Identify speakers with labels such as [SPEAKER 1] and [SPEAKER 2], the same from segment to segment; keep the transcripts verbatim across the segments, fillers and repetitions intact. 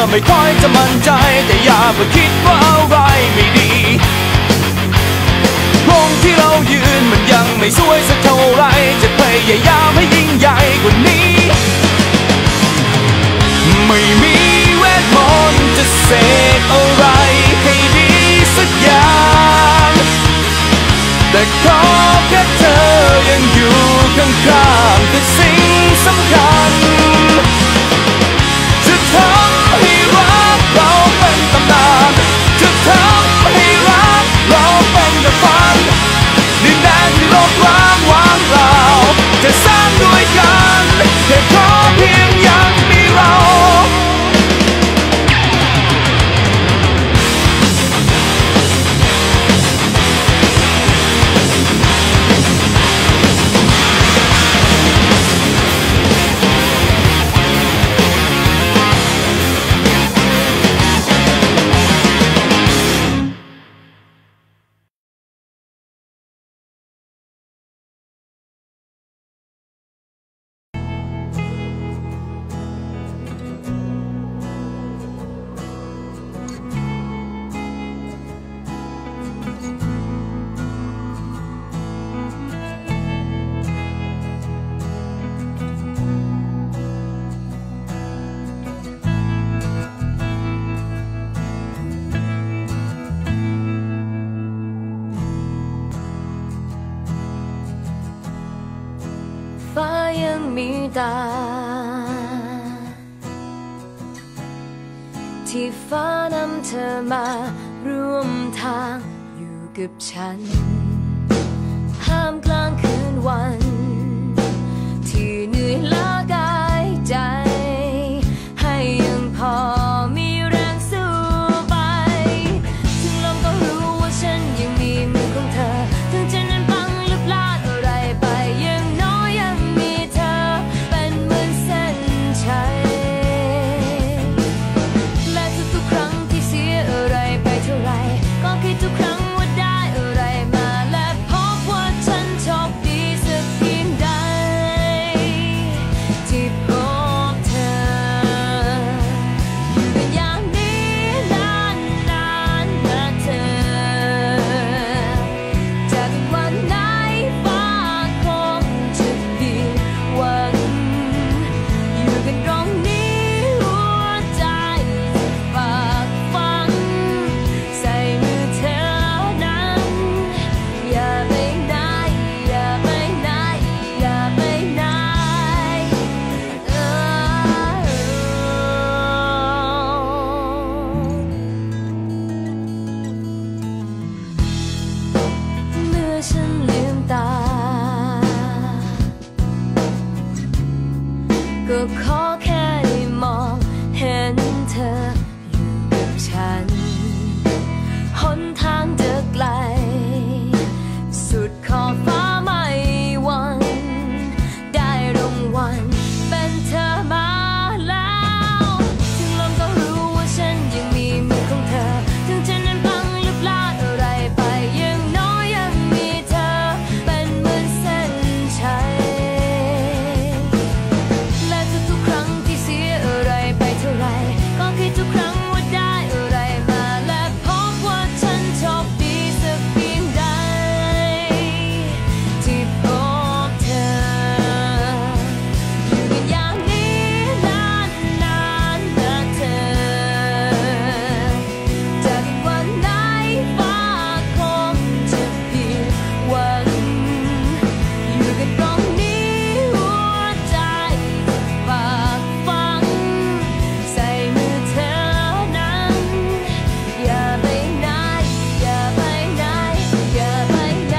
[SPEAKER 1] ไม่ค่อยจะมั่นใจแต่อย่าไปคิดว่าอะไรไม่ดีตรงที่เรายืนมันยังไม่สวยสักเท่าไรจะพยายามให้ยิ่งใหญ่กว่านี้ไม่มีเวทมนต์จะเสกอะไรให้ดีสักอย่างแต่ขอแค่เธอยังอยู่ข้างๆคือสิ่งสำคัญจะทำให้รักเราเป็นตำนานจะทำให้รักเราเป็นแต่ฝันดินแดนที่โลกร้างว่างเปล่าจะสร้างด้วยกันแค่ขอเพียงยังมีเรา
[SPEAKER 2] ฟ้ายังมีตาที่ฟ้านำเธอมาร่วมทางอยู่กับฉันห้ามกลางคืนวันที่เหนื่อยล้ากายใจให้ยังพอมีแรงสู้ไปถึงลมก็รู้ว่าฉันยังมีมือของเธอถึงฉันนั้นพังหรือพลาดอะไรไปยังน้อยยังมีเธอเป็นเหมือนเส้นชัยและทุกๆครั้งที่เสียอะไรไปเท่าไรก็คิดทุกครั้งว่าได้อะไรมาและพบว่าฉันโชคดีสักเพียงใดที่พบเธออยู่กันอย่างนี้นานนานนะเธอจากวันไหนฟ้าคงจะดีวันอยู่กันตรงนี้หัวใจจะฝากฝังใส่มือเธอนั้นอย่าไปไหนอย่าไปไหนอย่าไปไหนเออเมื่อฉันลืมตาก็ขอแค่ได้มองเห็นเธออยู่กับฉันหนทางจะไกลสุดขอบฟ้าไม่หวั่นได้รางวัลเป็นเธอมาแล้วถึงลมก็รู้ว่าฉันยังมีมือของเธอถึงฉันนั้นพังหรือพลาดอะไรไปยังน้อยยังมีเธอเป็นเหมือนเส้นชัยและทุกๆครั้งที่เสียอะไรไปเท่าไรก็คิดทุกครั้งว่าได้อะไรมาและพบว่าฉันโชคดีสักเพียงใดที่พบเธออยู่กันอย่างนี้นานนานนะเธอจากวันไหนฟ้าคงจะผิดหวังอยู่กันตรงนี้หัวใจจะฝากฝังใส่มือเธอนั้นอย่าไปไหนอย่าไปไหนอย่าไปไหน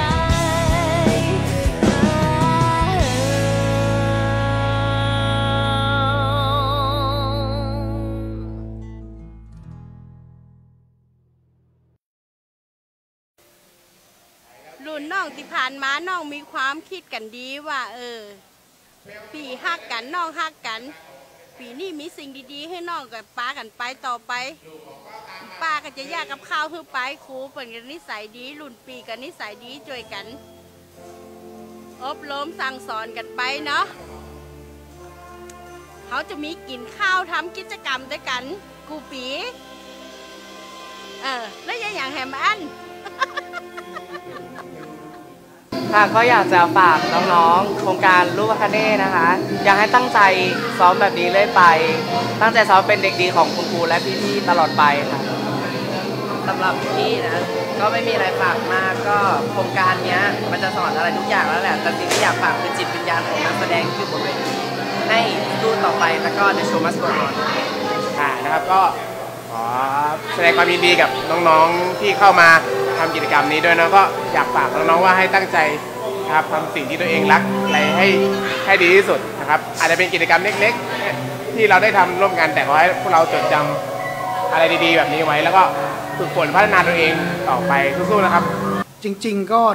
[SPEAKER 3] รุ่นน้องที่ผ่านมาน้องมีความคิดกันดีว่าเออปีฮักกันน้องฮักกัน ปีนี้มีสิ่งดีๆให้น้องกับป้ากันไปต่อไปป้าก็จะยากกับข้าวคือไปครูเป็นกันนิสัยดีรุ่นปีกันนิสัยดีช่วยกันอบรมสั่งสอนกันไปเนาะเขาจะมีกินข้าวทำกิจกรรมด้วยกันกูปีเออแล้วยังอย่างแฮมอัน
[SPEAKER 4] ค่ะก็อยากจะฝากน้องๆโครงการลูกอาคาเน่นะคะอยากให้ตั้งใจซ้อมแบบนี้เรื่อยไปตั้งใจซ้อมเป็นเด็กดีของคุณครูและพี่ๆตลอดไปค่ะสำหรับพี่นะก็ไม่มีอะไรฝากมากก็โครงการนี้มันจะสอนอะไรทุกอย่างแล้วแหละแต่สิ่งที่อยากฝากคือจิตวิญญาณของนักแสดงที่อยู่บนเวทีให้สู้ต่อไปแล้วก็ในโชว์มัสโกนอน
[SPEAKER 5] ค่ะนะครับก็ขอแสดงความยินดีกับน้องๆที่เข้ามาทำกิจกรรมนี้ด้วยนะก็อยากฝากน้องๆว่าให้ตั้งใจนะครับทำสิ่งที่ตัวเองรักอะไรให้ให้ดีที่สุดนะครับอาจจะเป็นกิจกรรมเล็กๆที่เราได้ทำร่วมกันแต่ขอให้พวกเราจดจำอะไรดีๆแบบนี้ไว้แล้วก็ฝึกฝนพัฒนาตัวเองต่อไปสู้ๆนะครับ
[SPEAKER 6] จริงๆก็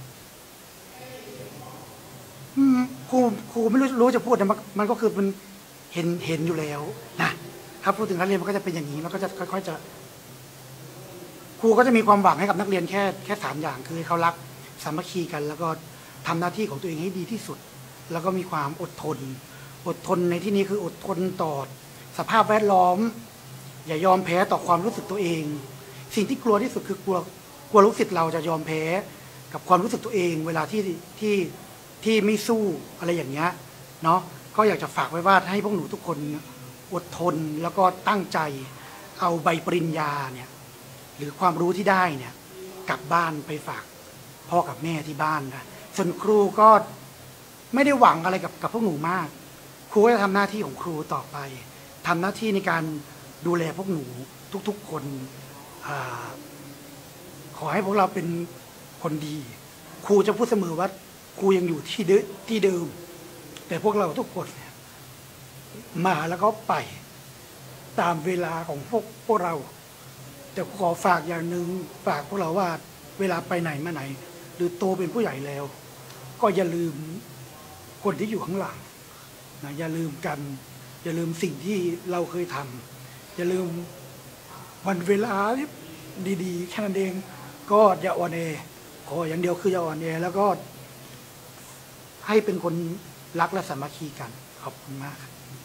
[SPEAKER 6] ครูครูไม่รู้รู้จะพูดแต่มันก็คือมันเห็นเห็นอยู่แล้วนะถ้าพูดถึงนักเรียนมันก็จะเป็นอย่างนี้มันก็จะค่อยๆจะครูก็จะมีความหวังให้กับนักเรียนแค่แค่สามอย่างคือเขารักสามัคคีกันแล้วก็ทำหน้าที่ของตัวเองให้ดีที่สุดแล้วก็มีความอดทนอดทนในที่นี้คืออดทนต่อสภาพแวดล้อมอย่ายอมแพ้ต่อความรู้สึกตัวเองสิ่งที่กลัวที่สุดคือกลัวกลัวรู้สึกเราจะยอมแพ้กับความรู้สึกตัวเองเวลาที่ที่ที่ไม่สู้อะไรอย่างเงี้ยเนาะก็อยากจะฝากไว้ว่าให้พวกหนูทุกคนอดทนแล้วก็ตั้งใจเอาใบปริญญาเนี่ยหรือความรู้ที่ได้เนี่ยกลับบ้านไปฝากพ่อกับแม่ที่บ้านนะส่วนครูก็ไม่ได้หวังอะไรกับกับพวกหนูมากครูก็จะทำหน้าที่ของครูต่อไปทำหน้าที่ในการดูแลพวกหนูทุกๆคนอขอให้พวกเราเป็นคนดีครูจะพูดเสมอว่าครูยังอยู่ที่เดิมที่เดิมแต่พวกเราทุกคนเนี่ยมาแล้วก็ไปตามเวลาของพวกพวกเราแต่ขอฝากอย่างหนึ่งฝากพวกเราว่าเวลาไปไหนมาไหนหรือโตเป็นผู้ใหญ่แล้วก็อย่าลืมคนที่อยู่ข้างหลังนะอย่าลืมกันอย่าลืมสิ่งที่เราเคยทำอย่าลืมวันเวลาดีๆแค่นั้นเองก็อย่าอ่อนแอขออย่างเดียวคืออย่าอ่อนแอแล้วก็ให้เป็นคนรักและสามัคคีกันขอบคุณมาก